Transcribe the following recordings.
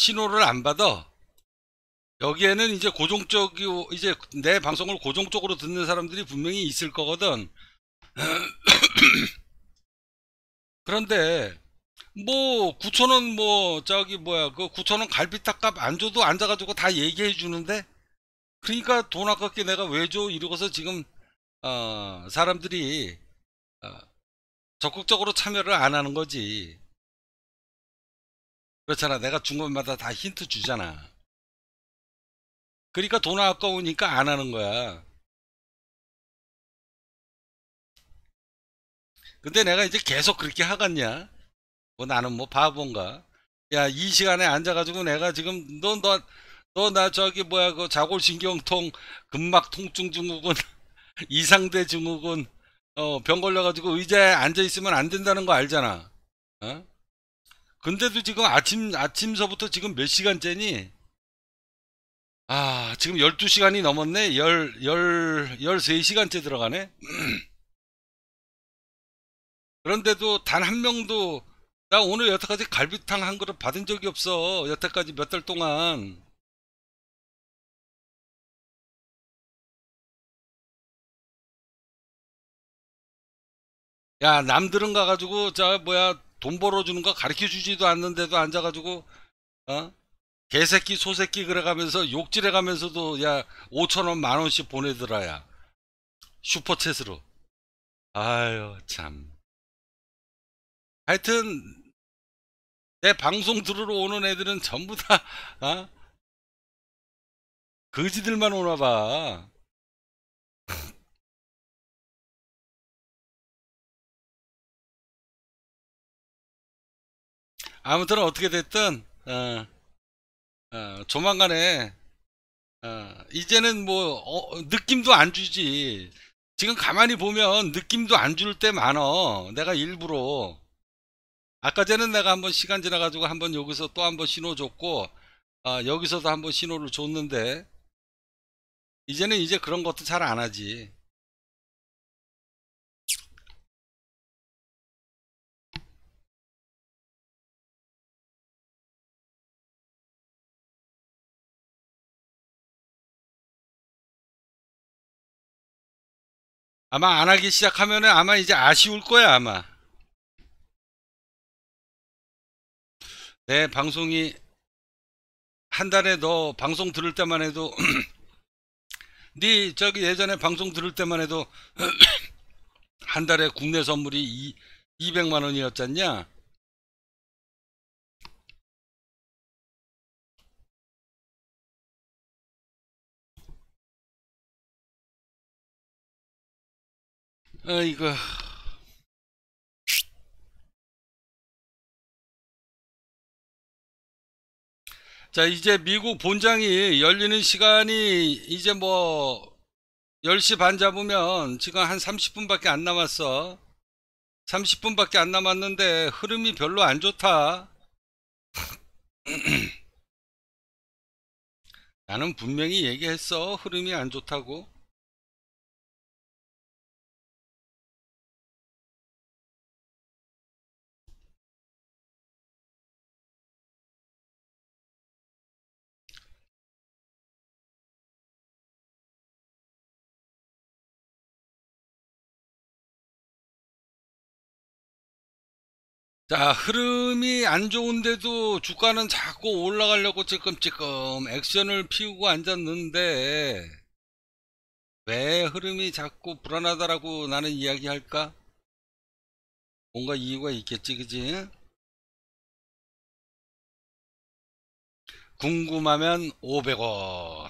신호를 안 받아. 여기에는 이제 고정적이고, 이제 내 방송을 고정적으로 듣는 사람들이 분명히 있을 거거든. 그런데, 뭐, 9,000원, 뭐, 저기, 뭐야, 그 9,000원 갈비탕값 안 줘도 앉아가지고 다 얘기해 주는데? 그러니까 돈 아깝게 내가 왜 줘? 이러고서 지금, 사람들이, 어, 적극적으로 참여를 안 하는 거지. 그렇잖아. 내가 중간마다 다 힌트 주잖아. 그러니까 돈 아까우니까 안 하는 거야. 근데 내가 이제 계속 그렇게 하겠냐? 뭐 나는 뭐 바본가? 야, 이 시간에 앉아가지고 내가 지금 너 나 저기 뭐야 그 자골신경통 근막 통증 증후군 이상대 증후군 병 걸려가지고 의자에 앉아 있으면 안 된다는 거 알잖아. 어? 근데도 지금 아침서부터 지금 몇 시간째니? 아, 지금 12시간이 넘었네? 13시간째 들어가네? 그런데도 단 한 명도, 나 오늘 여태까지 갈비탕 한 그릇 받은 적이 없어. 여태까지 몇 달 동안. 야, 남들은 가가지고, 뭐야, 돈 벌어주는 거 가르쳐 주지도 않는데도 앉아가지고, 어? 개새끼, 소새끼 그래가면서 욕질해가면서도, 야, 5천원, 만원씩 보내더라, 야. 슈퍼챗으로. 아유, 참. 하여튼, 내 방송 들으러 오는 애들은 전부 다, 어? 거지들만 오나 봐. 아무튼 어떻게 됐든, 조만간에, 이제는 뭐, 느낌도 안 주지. 지금 가만히 보면 느낌도 안 줄 때 많어. 내가 일부러. 아까 전에 내가 한번 시간 지나가지고 한번 여기서 또 한번 신호 줬고, 여기서도 한번 신호를 줬는데, 이제는 이제 그런 것도 잘 안 하지. 아마 안 하기 시작하면은 아마 이제 아쉬울 거야, 아마. 내 방송이 한 달에 너 방송 들을 때만 해도, 네 저기 예전에 방송 들을 때만 해도 한 달에 국내 선물이 200만 원이었잖냐? 이거. 자, 이제 미국 본장이 열리는 시간이 이제 뭐 10시 반 잡으면 지금 한 30분밖에 안 남았어. 30분밖에 안 남았는데 흐름이 별로 안 좋다. 나는 분명히 얘기했어. 흐름이 안 좋다고. 자, 흐름이 안 좋은데도 주가는 자꾸 올라가려고 찔끔찔끔 액션을 피우고 앉았는데 왜 흐름이 자꾸 불안하다라고 나는 이야기할까? 뭔가 이유가 있겠지, 그지? 궁금하면 500원.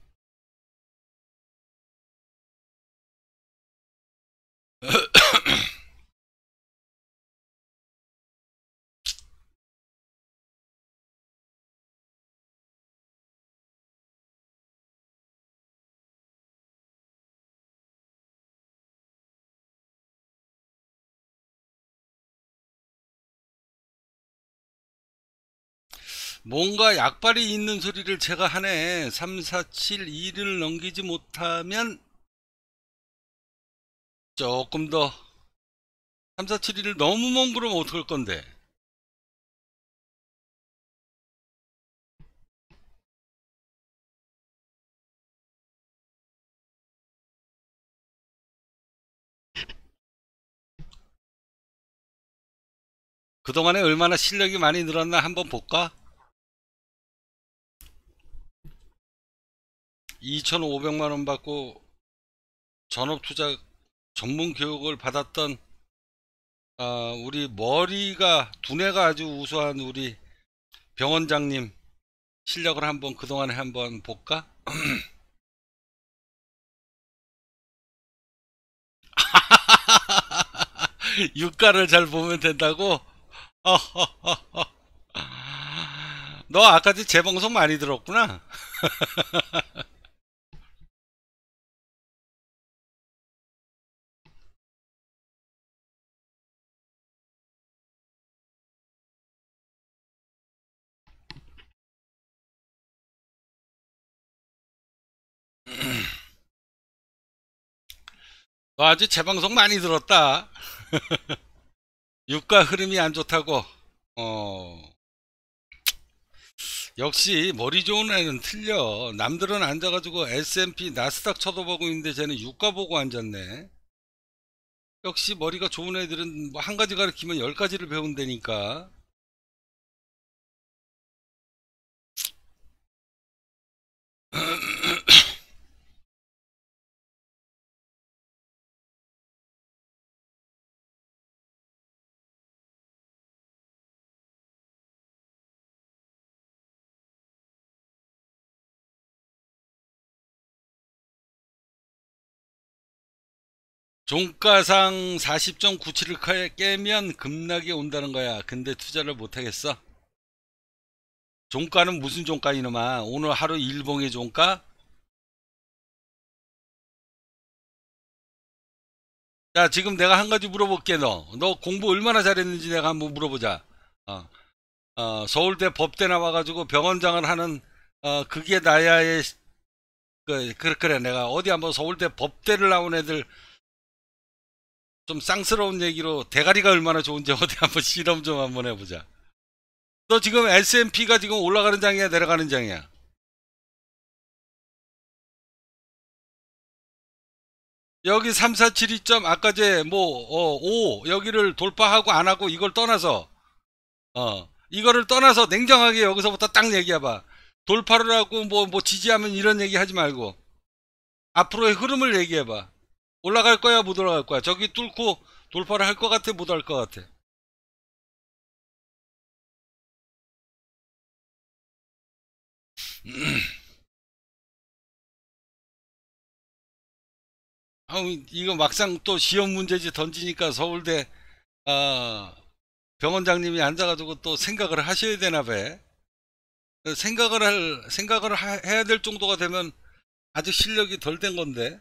뭔가 약발이 있는 소리를 제가 하네. 3, 4, 7, 2를 넘기지 못하면 조금 더 3, 4, 7, 2를 너무 먼 그러면 어떡할 건데? 그동안에 얼마나 실력이 많이 늘었나 한번 볼까? 2,500만 원 받고 전업투자 전문 교육을 받았던 우리 머리가 두뇌가 아주 우수한 우리 병원장님 실력을 한번 그동안에 한번 볼까? 유가를 잘 보면 된다고? 너 아까 재방송 많이 들었구나. 너 아주 재방송 많이 들었다. 유가 흐름이 안 좋다고. 어, 역시 머리 좋은 애는 틀려. 남들은 앉아가지고 S&P 나스닥 쳐다보고 있는데 쟤는 유가 보고 앉았네. 역시 머리가 좋은 애들은 뭐 한 가지 가르치면 열 가지를 배운다니까. 종가상 40.97을 깨면 급락이 온다는 거야. 근데 투자를 못 하겠어. 종가는 무슨 종가 이놈아? 오늘 하루 일봉의 종가? 야, 지금 내가 한 가지 물어볼게, 너. 너 공부 얼마나 잘했는지 내가 한번 물어보자. 어, 서울대 법대 나와가지고 병원장을 하는, 그게 나야의, 그래. 내가 어디 한번 서울대 법대를 나온 애들 좀 쌍스러운 얘기로 대가리가 얼마나 좋은지 어디 한번 실험 좀 한번 해보자. 너 지금 S&P가 지금 올라가는 장이야, 내려가는 장이야? 여기 3472점, 아까 뭐, 5, 여기를 돌파하고 안 하고 이걸 떠나서, 이거를 떠나서 냉정하게 여기서부터 딱 얘기해봐. 돌파를 하고 뭐 지지하면 이런 얘기 하지 말고, 앞으로의 흐름을 얘기해봐. 올라갈 거야, 못 올라갈 거야? 저기 뚫고 돌파를 할 것 같아, 못 할 것 같아? 이거 막상 또 시험 문제지 던지니까 서울대, 아, 병원장님이 앉아가지고 또 생각을 하셔야 되나 봐. 해야 될 정도가 되면 아직 실력이 덜 된 건데.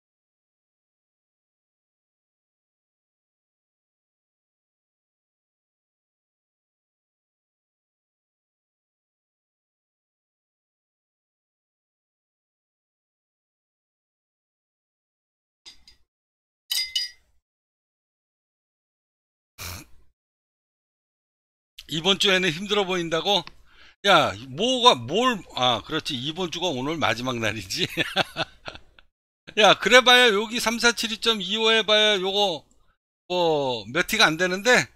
이번 주에는 힘들어 보인다고? 야, 그렇지. 이번 주가 오늘 마지막 날이지. 야, 그래봐야 여기 3472.25 해봐야 요거, 뭐, 몇 티가 안 되는데?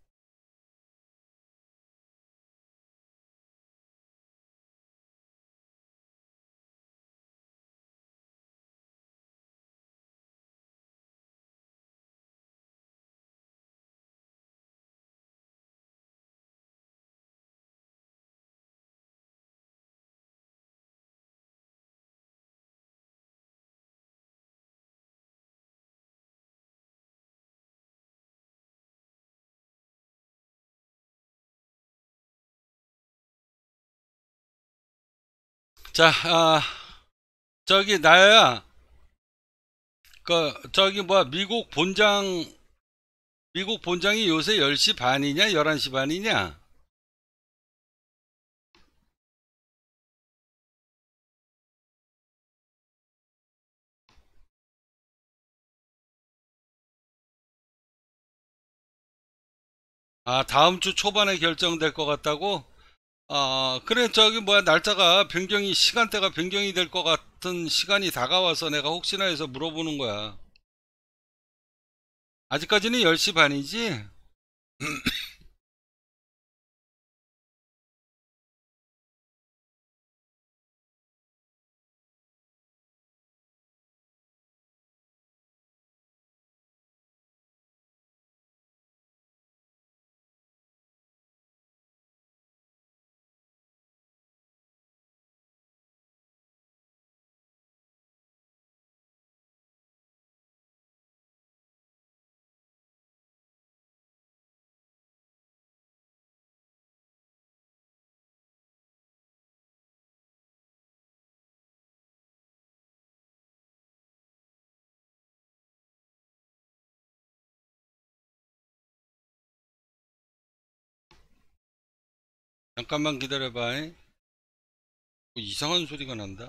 자, 저기, 나야, 미국 본장이 요새 10시 반이냐, 11시 반이냐? 다음 주 초반에 결정될 것 같다고? 그래, 날짜가 시간대가 변경이 될 것 같은 시간이 다가와서 내가 혹시나 해서 물어보는 거야. 아직까지는 10시 반이지? 잠깐만 기다려봐. 뭐 이상한 소리가 난다.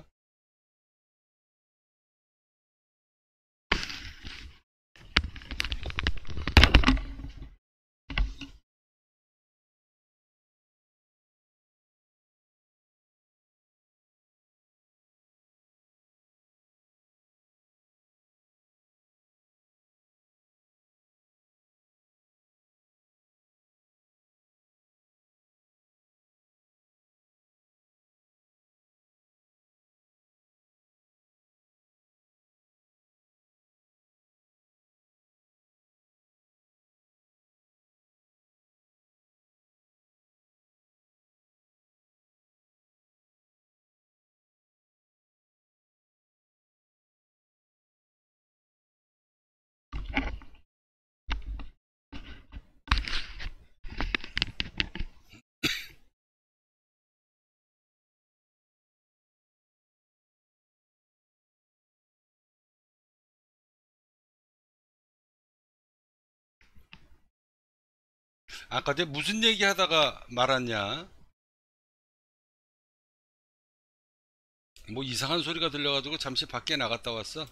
아까 내가 무슨 얘기 하다가 말았냐? 뭐 이상한 소리가 들려가지고 잠시 밖에 나갔다 왔어.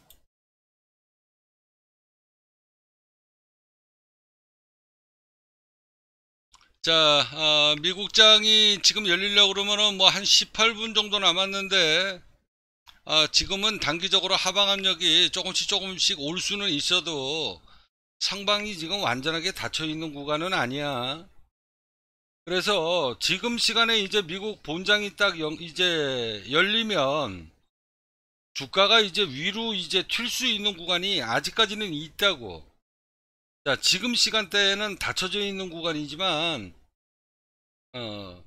자, 미국장이 지금 열리려고 그러면은 뭐 한 18분 정도 남았는데, 지금은 단기적으로 하방 압력이 조금씩 조금씩 올 수는 있어도 상방이 지금 완전하게 닫혀 있는 구간은 아니야. 그래서 지금 시간에 이제 미국 본장이 딱 이제 열리면 주가가 이제 위로 이제 튈 수 있는 구간이 아직까지는 있다고. 자, 지금 시간대에는 닫혀져 있는 구간이지만, 어,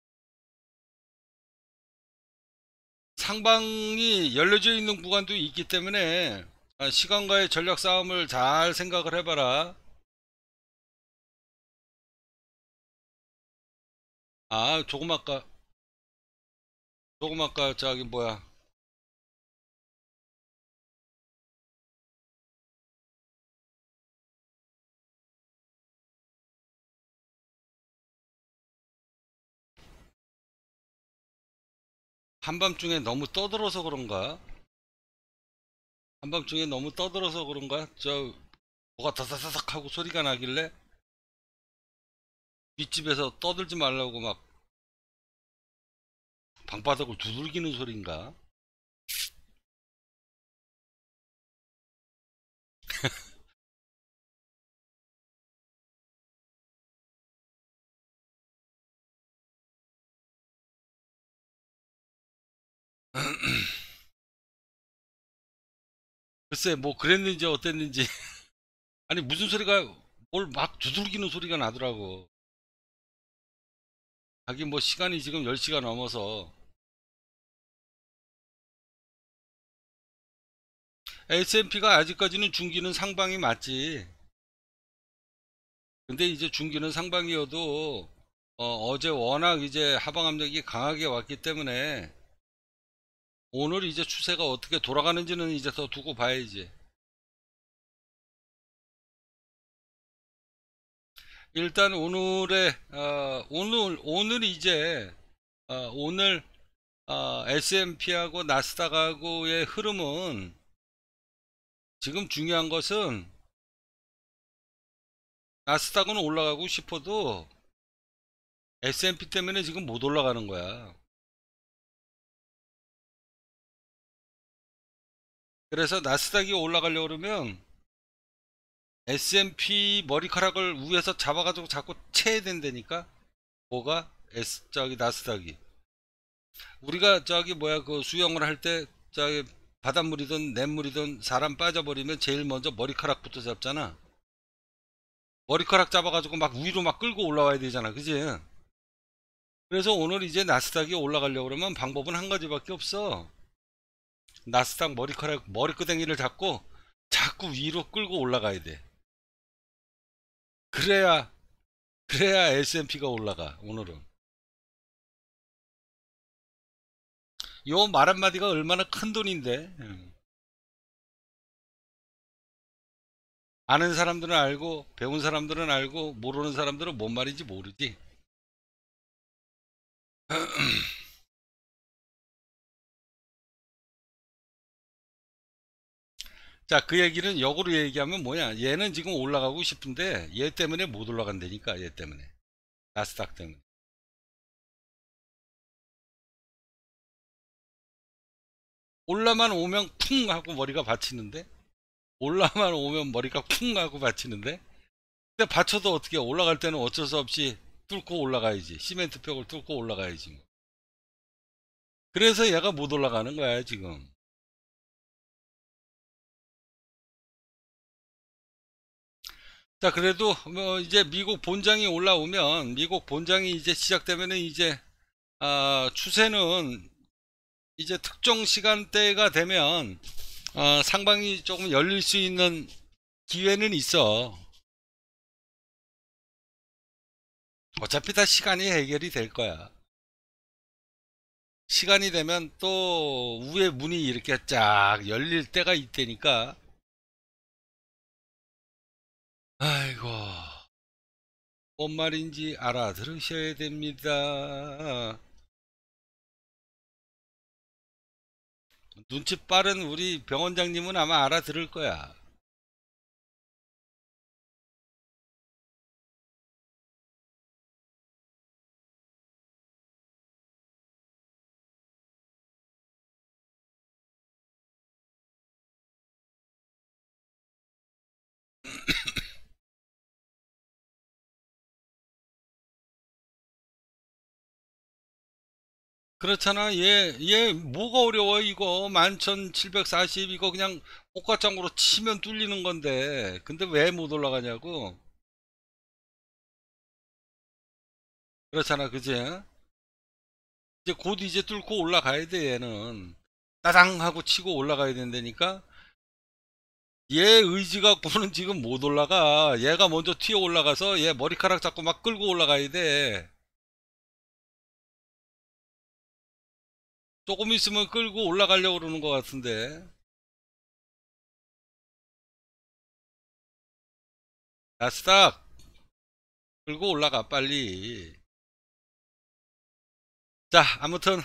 상방이 열려져 있는 구간도 있기 때문에 시간과의 전략 싸움을 잘 생각을 해봐라. 조금 아까, 저기 뭐야. 한밤중에 너무 떠들어서 그런가? 한밤중에 너무 떠들어서 그런가? 뭐가 다다다닥 하고 소리가 나길래 뒷집에서 떠들지 말라고 막 방바닥을 두들기는 소린가? 글쎄, 뭐 그랬는지 어땠는지. 아니, 무슨 소리가, 뭘 막 두들기는 소리가 나더라고. 하긴 뭐 시간이 지금 10시가 넘어서. S&P가 아직까지는 중기는 상방이 맞지. 근데 이제 중기는 상방이어도, 어제 워낙 이제 하방 압력이 강하게 왔기 때문에 오늘 이제 추세가 어떻게 돌아가는지는 이제 더 두고 봐야지. 일단 오늘 이제, 오늘, S&P하고 나스닥하고의 흐름은 지금 중요한 것은 나스닥은 올라가고 싶어도 S&P 때문에 지금 못 올라가는 거야. 그래서 나스닥이 올라가려고 그러면 S&P 머리카락을 위에서 잡아가지고 자꾸 채야 된다니까. 뭐가? 저기 나스닥이. 우리가 저기 뭐야 그 수영을 할 때 저기 바닷물이든 냇물이든 사람 빠져버리면 제일 먼저 머리카락부터 잡잖아. 머리카락 잡아가지고 막 위로 막 끌고 올라와야 되잖아. 그지? 그래서 오늘 이제 나스닥이 올라가려고 그러면 방법은 한 가지밖에 없어. 나스닥 머리끄댕이를 잡고 자꾸 위로 끌고 올라가야 돼. 그래야 S&P가 올라가. 오늘은 요 말 한마디가 얼마나 큰 돈인데. 아는 사람들은 알고 배운 사람들은 알고 모르는 사람들은 뭔 말인지 모르지. 자, 그 얘기는 역으로 얘기하면 뭐냐? 얘는 지금 올라가고 싶은데 얘 때문에 못 올라간다니까. 얘 때문에. 나스닥 때문에. 올라만 오면 쿵 하고 머리가 받치는데, 올라만 오면 머리가 쿵 하고 받치는데, 근데 받쳐도 어떻게 올라갈 때는 어쩔 수 없이 뚫고 올라가야지. 시멘트 벽을 뚫고 올라가야지 뭐. 그래서 얘가 못 올라가는 거야 지금. 자, 그래도 뭐 이제 미국 본장이 올라오면, 미국 본장이 이제 시작되면은 이제 추세는 이제 특정 시간대가 되면 상방이 조금 열릴 수 있는 기회는 있어. 어차피 다 시간이 해결이 될 거야. 시간이 되면 또 위에 문이 이렇게 쫙 열릴 때가 있다니까. 아이고, 뭔 말인지 알아들으셔야 됩니다. 눈치 빠른 우리 병원장님은 아마 알아들을 거야. 그렇잖아. 얘 뭐가 어려워 이거. 11,740 이거 그냥 옷가장으로 치면 뚫리는 건데. 근데 왜 못 올라가냐고. 그렇잖아. 그지? 이제 곧 이제 뚫고 올라가야 돼 얘는. 따당 하고 치고 올라가야 된다니까. 얘 의지 갖고는 지금 못 올라가. 얘가 먼저 튀어 올라가서 얘 머리카락 잡고 막 끌고 올라가야 돼. 조금 있으면 끌고 올라가려고 그러는 것 같은데. 나스닥 끌고 올라가 빨리. 자, 아무튼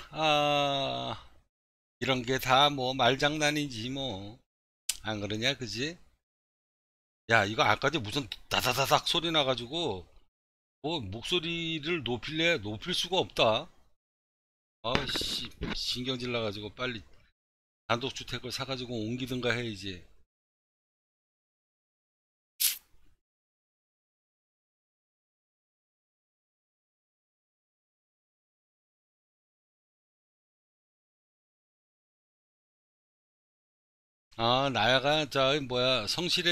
이런 게 다 뭐 말장난이지 뭐. 안 그러냐, 그지? 야, 이거 아까지 무슨 다다다닥 소리 나가지고 뭐 목소리를 높일 수가 없다. 아씨, 신경질 나가지고 빨리 단독주택을 사가지고 옮기든가 해야지. 나야가 저 뭐야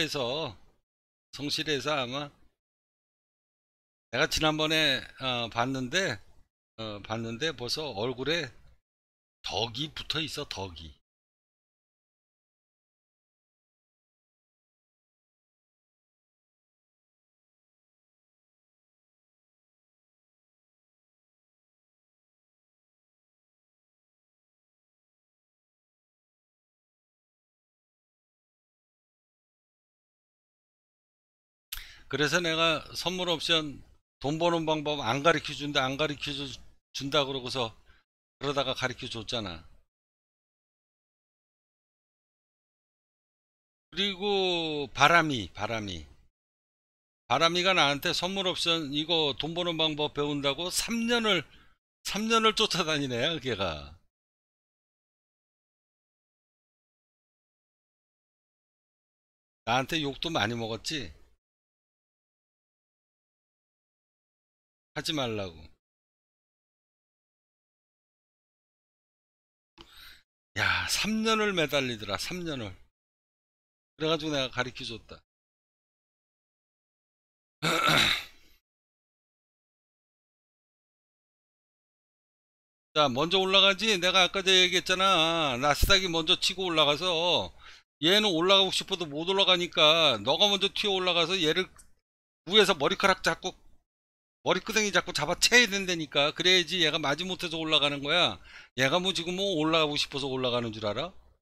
성실에서 아마 내가 지난번에 봤는데 벌써 얼굴에 덕이 붙어 있어, 덕이. 그래서 내가 선물 옵션 돈 버는 방법 안 가르쳐 준다, 안 가르쳐 준다 그러고서 그러다가 가르쳐 줬잖아. 그리고 바람이가 나한테 선물 옵션 이거 돈 버는 방법 배운다고 3년을 쫓아다니네, 걔가. 나한테 욕도 많이 먹었지. 하지 말라고. 야, 3년을 매달리더라, 3년을. 그래가지고 내가 가르쳐 줬다. 자, 먼저 올라가지. 내가 아까 전에 얘기했잖아. 나스닥이 먼저 치고 올라가서 얘는 올라가고 싶어도 못 올라가니까 너가 먼저 튀어 올라가서 얘를 위에서 머리카락 잡고 머리끄댕이 잡고 잡아채야 된다니까. 그래야지 얘가 마지못해서 올라가는 거야. 얘가 뭐 지금 뭐 올라가고 싶어서 올라가는 줄 알아?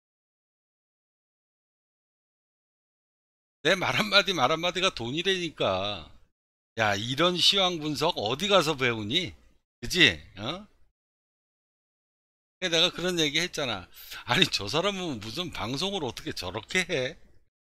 내 말 한마디가 돈이라니까. 야, 이런 시황 분석 어디 가서 배우니? 그지? 어? 내가 그런 얘기 했잖아. 아니, 저 사람은 무슨 방송을 어떻게 저렇게 해?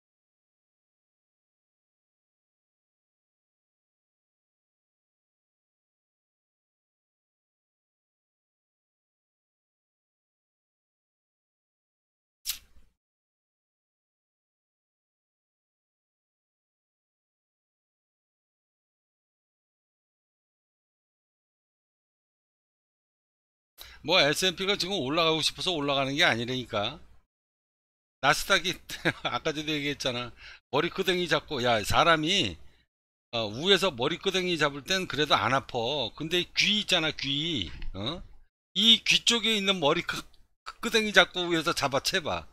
뭐 S&P가 지금 올라가고 싶어서 올라가는 게 아니라니까. 나스닥이 아까 전에 얘기했잖아. 머리끄댕이 잡고 야 사람이 위에서 머리끄댕이 잡을 땐 그래도 안 아파. 근데 귀 있잖아 귀. 이 귀 쪽에 있는 머리끄댕이 잡고 위에서 잡아채봐.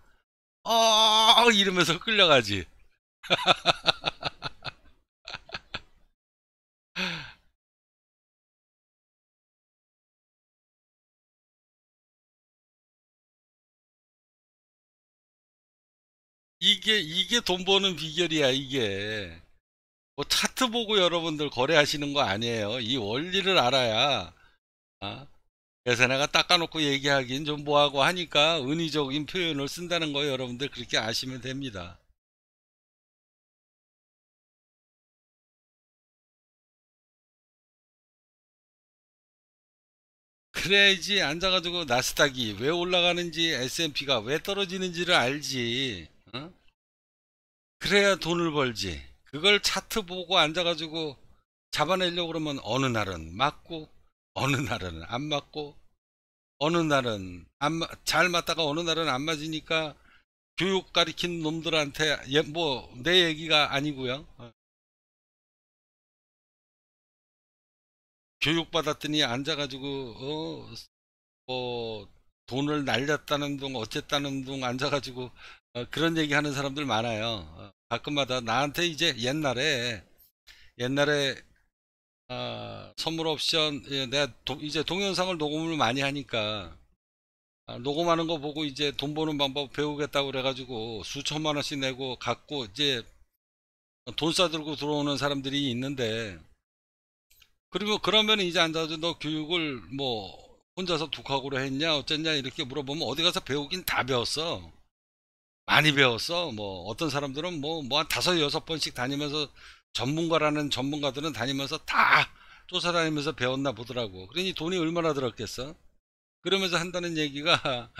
이러면서 끌려가지. 이게 돈 버는 비결이야 이게. 뭐 차트 보고 여러분들 거래하시는 거 아니에요. 이 원리를 알아야. 어? 그래서 내가 닦아놓고 얘기하긴 좀 뭐하고 하니까 은의적인 표현을 쓴다는 거 여러분들 그렇게 아시면 됩니다. 그래야지 앉아가지고 나스닥이 왜 올라가는지 S&P가 왜 떨어지는지를 알지. 어? 그래야 돈을 벌지. 그걸 차트 보고 앉아가지고 잡아내려고 그러면 어느 날은 맞고 어느 날은 안 맞고 어느 날은 잘 맞다가 어느 날은 안 맞으니까 교육 가리킨 놈들한테 뭐 내 얘기가 아니고요. 교육 받았더니 앉아가지고 뭐 돈을 날렸다는 둥 어쨌다는 둥 앉아가지고 그런 얘기 하는 사람들 많아요. 가끔마다 나한테 이제 옛날에 선물 옵션 내가 이제 동영상을 녹음을 많이 하니까 녹음하는 거 보고 이제 돈 버는 방법 배우겠다고 그래가지고 수천만 원씩 내고 갖고 이제 돈 싸들고 들어오는 사람들이 있는데 그리고 그러면 이제 앉아서 너 교육을 뭐 혼자서 독학으로 했냐 어쨌냐 이렇게 물어보면 어디 가서 배우긴 다 배웠어. 많이 배웠어. 뭐 어떤 사람들은 뭐 한 다섯 여섯 번씩 다니면서 전문가라는 전문가들은 다니면서 다 쫓아다니면서 배웠나 보더라고. 그러니 돈이 얼마나 들었겠어? 그러면서 한다는 얘기가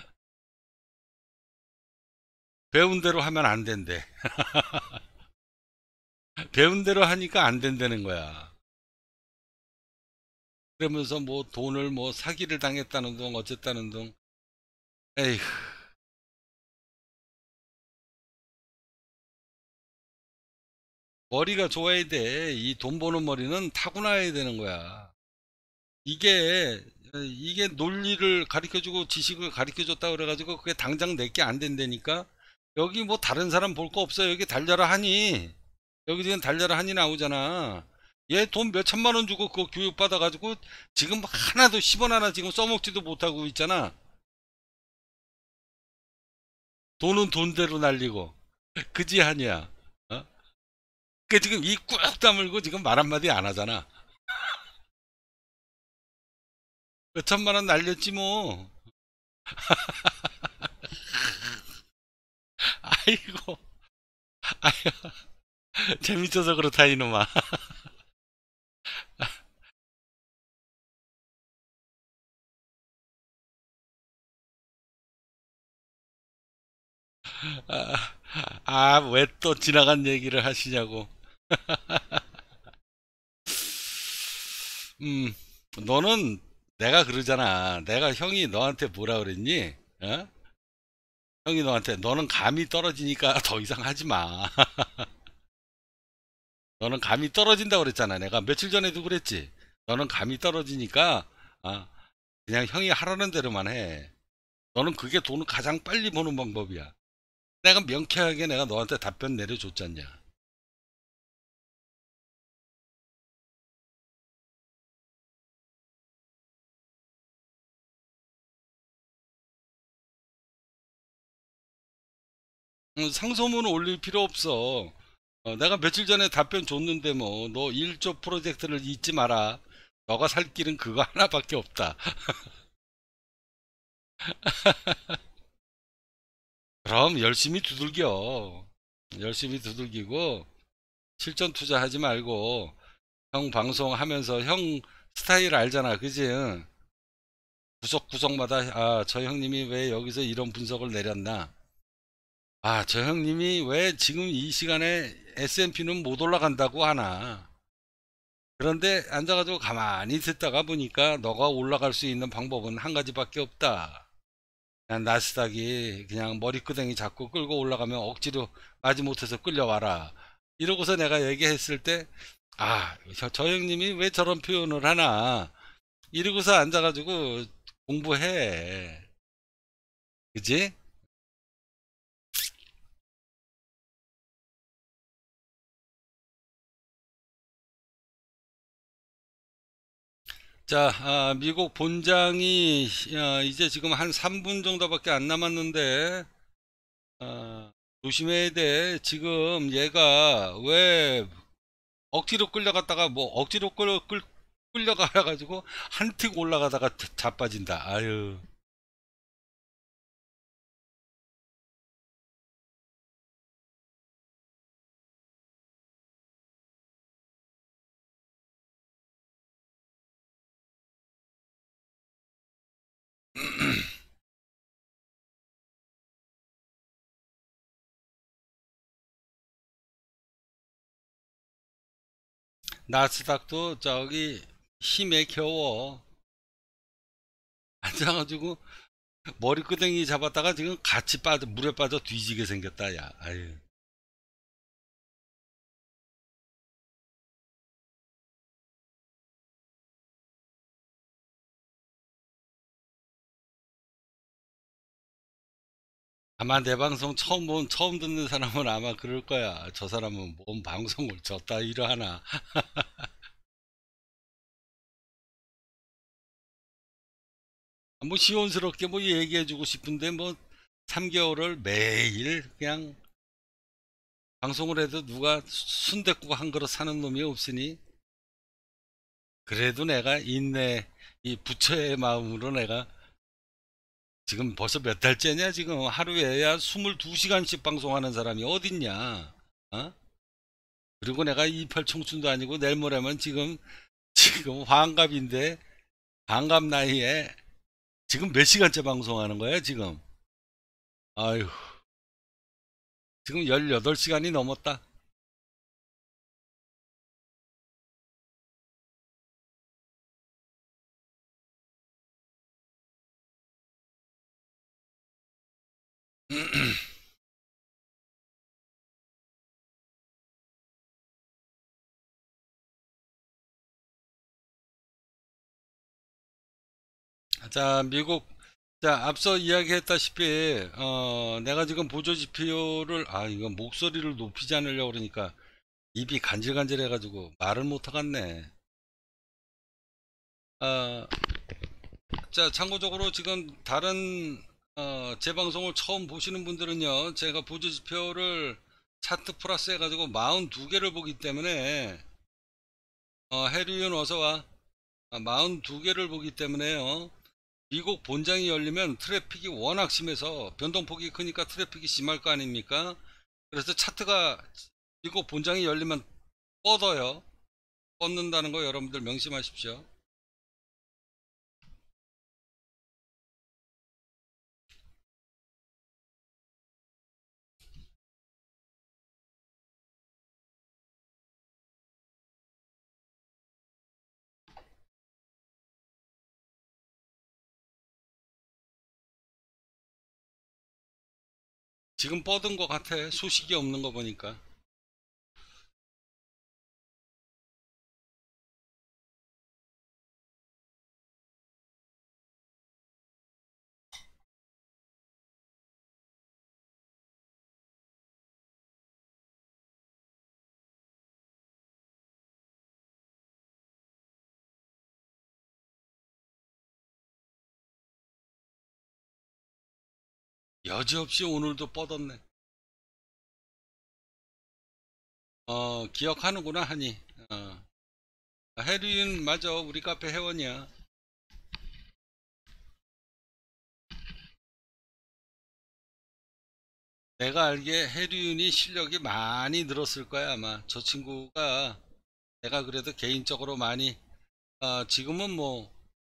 배운 대로 하면 안 된대. 배운 대로 하니까 안 된다는 거야. 그러면서 뭐 돈을 뭐 사기를 당했다는 둥 어쨌다는 둥. 에휴. 머리가 좋아야 돼. 이 돈 버는 머리는 타고나야 되는 거야. 이게 논리를 가르쳐주고 지식을 가르쳐줬다 그래가지고 그게 당장 내게 안 된다니까. 여기 뭐 다른 사람 볼 거 없어. 여기 달려라 하니. 여기 지금 달려라 하니 나오잖아. 얘 돈 몇 천만 원 주고 그거 교육 받아가지고 지금 하나도 10원 하나 지금 써먹지도 못하고 있잖아. 돈은 돈대로 날리고. 그지 아니야. 어? 그 지금 이 꾹 다물고 지금 말 한마디 안 하잖아. 몇 천만 원 날렸지 뭐. 아이고. 아이고. 재밌어서 그렇다 이놈아. 왜 또 지나간 얘기를 하시냐고. 음, 너는 내가 그러잖아. 내가 형이 너한테 뭐라 그랬니? 어? 형이 너한테 너는 감이 떨어지니까 더 이상 하지 마. 너는 감이 떨어진다고 그랬잖아. 내가 며칠 전에도 그랬지. 너는 감이 떨어지니까 아, 그냥 형이 하라는 대로만 해. 너는 그게 돈을 가장 빨리 버는 방법이야. 내가 명쾌하게 내가 너한테 답변 내려줬잖냐. 상소문 올릴 필요 없어. 내가 며칠 전에 답변 줬는데 뭐 너 1조 프로젝트를 잊지 마라. 너가 살 길은 그거 하나밖에 없다. 그럼 열심히 두들겨. 열심히 두들기고 실전 투자하지 말고 형 방송하면서 형 스타일 알잖아. 그지? 응? 구석구석마다 아, 저 형님이 왜 여기서 이런 분석을 내렸나? 아, 저 형님이 왜 지금 이 시간에 S&P는 못 올라간다고 하나? 그런데 앉아가지고 가만히 듣다가 보니까 너가 올라갈 수 있는 방법은 한 가지밖에 없다. 그냥 나스닥이 그냥 머리끄댕이 잡고 끌고 올라가면 억지로 마지못해서 끌려와라. 이러고서 내가 얘기했을 때, 아, 저 형님이 왜 저런 표현을 하나? 이러고서 앉아가지고 공부해. 그지? 자, 아, 미국 본장이 이제 지금 한 3분 정도밖에 안 남았는데, 아, 조심해야 돼. 지금 얘가 왜 억지로 끌려갔다가 뭐 억지로 끌려가가지고 한틱 올라가다가 자빠진다. 아유. 나스닥도 저기 힘에 겨워 앉아가지고 머리끄댕이 잡았다가 지금 같이 빠져 물에 빠져 뒤지게 생겼다. 야, 아유. 아마 내 방송 처음 듣는 사람은 아마 그럴 거야. 저 사람은 뭔 방송을 졌다 이러하나. 뭐 시원스럽게 뭐 얘기해주고 싶은데 뭐 3개월을 매일 그냥 방송을 해도 누가 순댓국 한 그릇 사는 놈이 없으니 그래도 내가 인내 이 부처의 마음으로 내가 지금 벌써 몇 달째냐 지금 하루에 야 22시간씩 방송하는 사람이 어딨냐. 어? 그리고 내가 28 청춘도 아니고 내일 모레면 지금 환갑인데 환갑 나이에 지금 몇 시간째 방송하는 거야 지금. 아유, 지금 18시간이 넘었다. 자, 미국, 자, 앞서 이야기했다시피, 내가 지금 보조지표를, 아, 이거 목소리를 높이지 않으려고 그러니까 입이 간질간질 해가지고 말을 못 하겠네. 어, 자, 참고적으로 지금 다른, 제 방송을 처음 보시는 분들은요, 제가 보조지표를 차트 플러스 해가지고 42개를 보기 때문에, 해리윤 어서와. 42개를 보기 때문에요. 미국 본장이 열리면 트래픽이 워낙 심해서 변동폭이 크니까 트래픽이 심할 거 아닙니까? 그래서 차트가 미국 본장이 열리면 뻗어요. 뻗는다는 거 여러분들 명심하십시오. 지금 뻗은 것 같아. 소식이 없는 거 보니까. 여지없이 오늘도 뻗었네. 기억하는구나 하니. 어, 해리는 맞아. 우리 카페 회원이야. 내가 알기에 해류윤이 실력이 많이 늘었을 거야, 아마. 저 친구가 내가 그래도 개인적으로 많이, 지금은 뭐,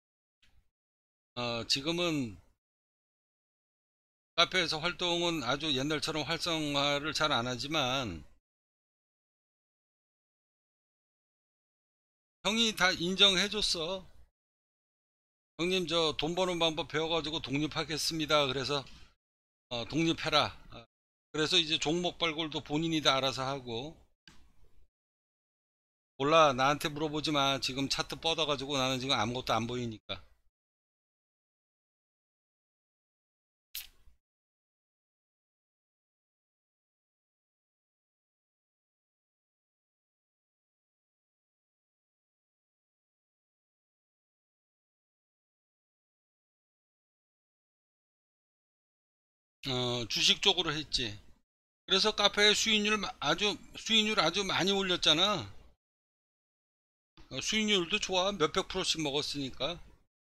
지금은 카페에서 활동은 아주 옛날처럼 활성화를 잘 안 하지만, 형이 다 인정해줬어. 형님, 저 돈 버는 방법 배워가지고 독립하겠습니다. 그래서, 독립해라. 그래서 이제 종목 발굴도 본인이 다 알아서 하고, 몰라, 나한테 물어보지 마. 지금 차트 뻗어가지고 나는 지금 아무것도 안 보이니까. 주식 쪽으로 했지. 그래서 카페에 수익률 아주 많이 올렸잖아. 수익률도 좋아. 몇백 프로씩 먹었으니까.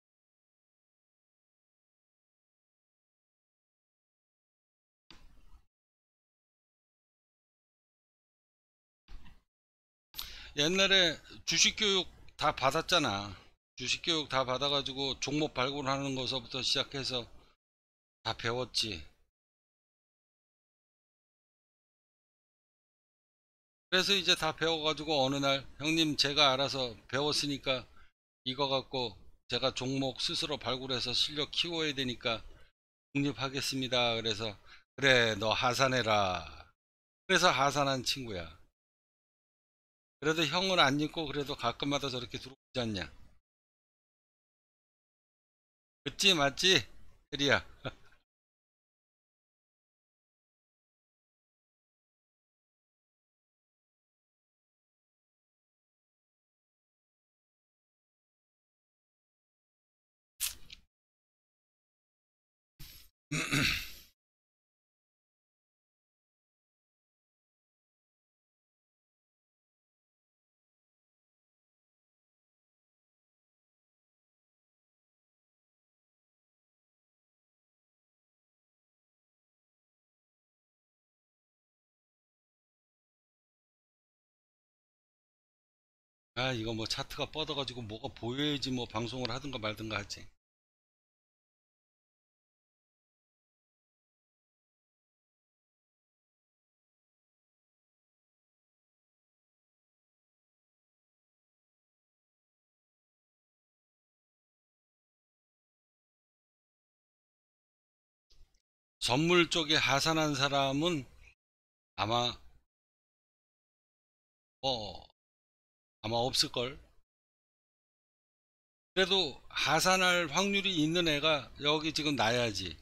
옛날에 주식 교육 다 받았잖아. 주식 교육 다 받아가지고 종목 발굴하는 것부터 시작해서 다 배웠지. 그래서 이제 다 배워가지고 어느 날 형님 제가 알아서 배웠으니까 이거 갖고 제가 종목 스스로 발굴해서 실력 키워야 되니까 독립하겠습니다. 그래서 그래 너 하산해라. 그래서 하산한 친구야. 그래도 형을 안 믿고 그래도 가끔마다 저렇게 들어오지 않냐. 그치 맞지? 혜리야. 아 이거 뭐 차트가 뻗어가지고 뭐가 보여야지 뭐 방송을 하든가 말든가 하지. 선물 쪽에 하산한 사람은 아마 어 아마 없을걸. 그래도 하산할 확률이 있는 애가 여기 지금 나야지.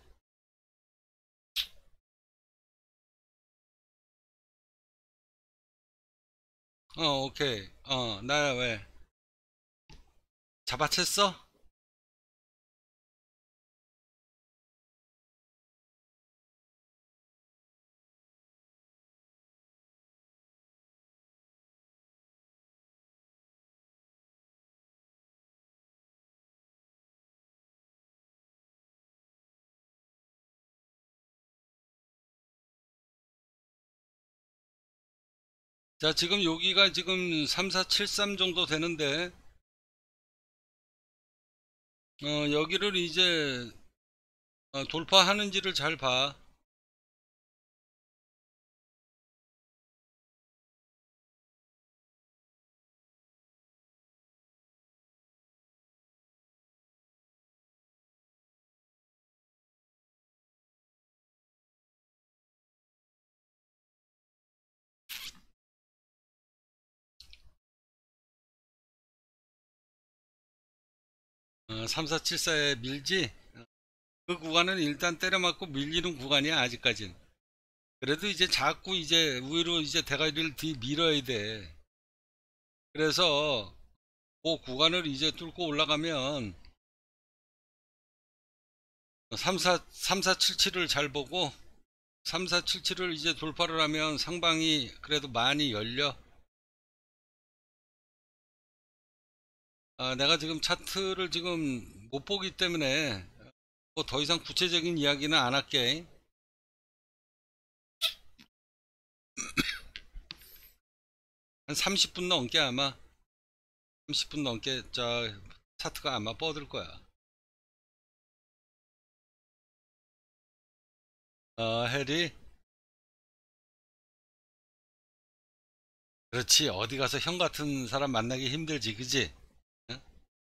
오케이. 나야 왜? 잡아챘어? 자, 지금 여기가 지금 3473 정도 되는데, 여기를 이제 돌파하는지를 잘 봐. 3474에 밀지? 그 구간은 일단 때려맞고 밀리는 구간이야, 아직까진. 그래도 이제 자꾸 이제 위로 이제 대가리를 뒤 밀어야 돼. 그래서 그 구간을 이제 뚫고 올라가면 3477을 잘 보고 3477을 이제 돌파를 하면 상방이 그래도 많이 열려. 내가 지금 차트를 지금 못 보기 때문에 뭐 더 이상 구체적인 이야기는 안 할게. 한 30분 넘게 아마 30분 넘게 저 차트가 아마 뻗을 거야. 해리. 그렇지. 어디 가서 형 같은 사람 만나기 힘들지, 그지? 응?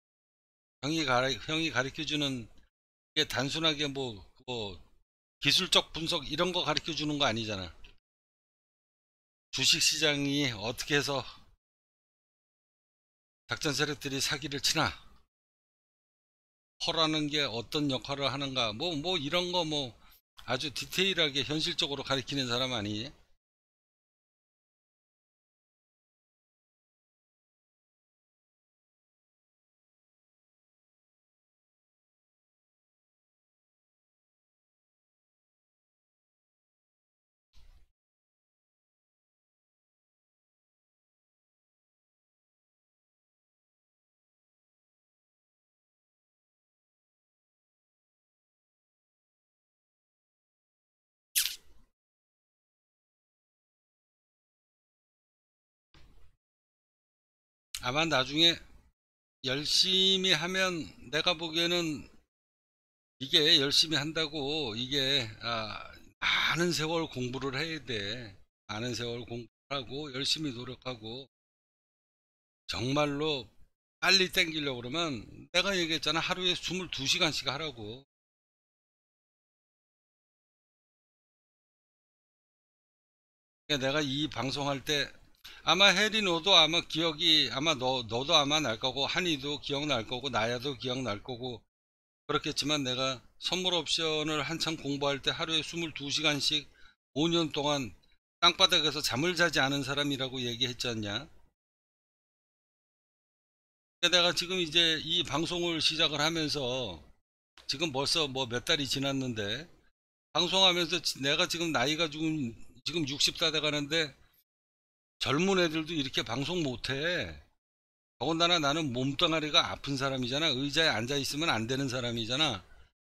형이 가르쳐 주는 게 단순하게 뭐 기술적 분석 이런 거 가르쳐 주는 거 아니잖아. 주식 시장이 어떻게 해서 작전 세력들이 사기를 치나, 허라는 게 어떤 역할을 하는가, 뭐 이런 거 뭐 아주 디테일하게 현실적으로 가르치는 사람 아니니? 아마 나중에 열심히 하면 내가 보기에는 이게 열심히 한다고 이게 많은 세월 공부를 해야 돼. 많은 세월 공부하고 열심히 노력하고 정말로 빨리 땡기려고 그러면 내가 얘기했잖아. 하루에 22시간씩 하라고. 그러니까 내가 이 방송할 때 아마 혜리 너도 아마 기억이 아마 너도 아마 날 거고 한이도 기억날 거고 나야도 기억날 거고 그렇겠지만 내가 선물 옵션을 한창 공부할 때 하루에 22시간씩 5년 동안 땅바닥에서 잠을 자지 않은 사람이라고 얘기했지 않냐? 그러니까 내가 지금 이제 이 방송을 시작을 하면서 지금 벌써 뭐 몇 달이 지났는데 방송하면서 내가 지금 나이가 지금 60다 돼 가는데 젊은 애들도 이렇게 방송 못해. 더군다나 나는 몸뚱아리가 아픈 사람이잖아. 의자에 앉아 있으면 안 되는 사람이잖아.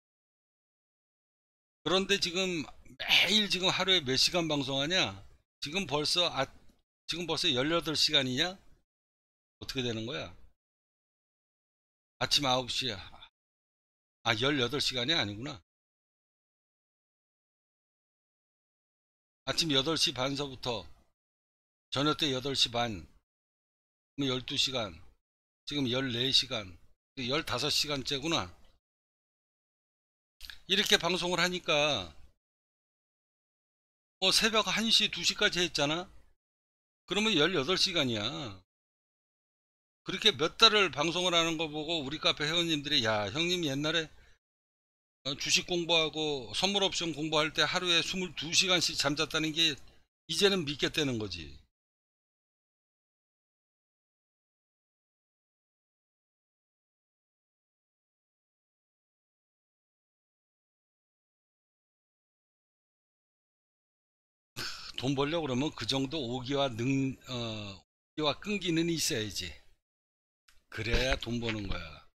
그런데 지금 매일 지금 하루에 몇 시간 방송하냐? 지금 벌써 지금 벌써 18시간이냐? 어떻게 되는 거야? 아침 9시야. 18시간이 아니구나. 아침 8시 반서부터 저녁 때 8시 반, 12시간, 지금 14시간, 15시간째구나. 이렇게 방송을 하니까 새벽 1시, 2시까지 했잖아? 그러면 18시간이야. 그렇게 몇 달을 방송을 하는 거 보고 우리 카페 회원님들이 야, 형님 옛날에 주식 공부하고 선물 옵션 공부할 때 하루에 22시간씩 잠잤다는 게 이제는 믿겠다는 거지. 돈 벌려고 그러면 그 정도 오기와 끈기는 있어야지. 그래야 돈 버는 거야.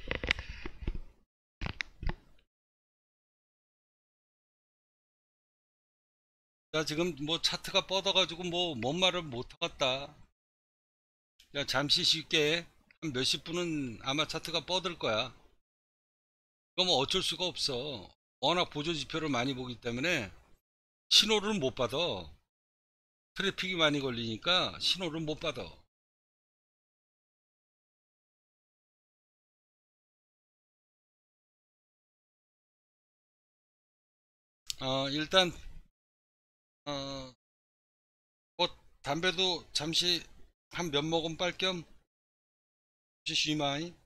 야, 지금 뭐 차트가 뻗어가지고 뭔 말을 못 하겠다. 야, 잠시 쉴게. 한 몇십 분은 아마 차트가 뻗을 거야. 그거 뭐 어쩔 수가 없어. 워낙 보조 지표를 많이 보기 때문에 신호를 못 받아. 트래픽이 많이 걸리니까 신호를 못 받아. 일단 어, 뭐 담배도 잠시 한 몇 모금 빨 겸 쉬마이.